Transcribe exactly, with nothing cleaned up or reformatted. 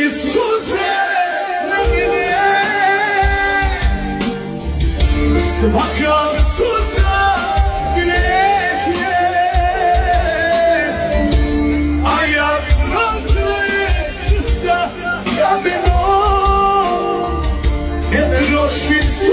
suze na mene. Svaka suza greh je, a ja proklet za kamenom. Ne troši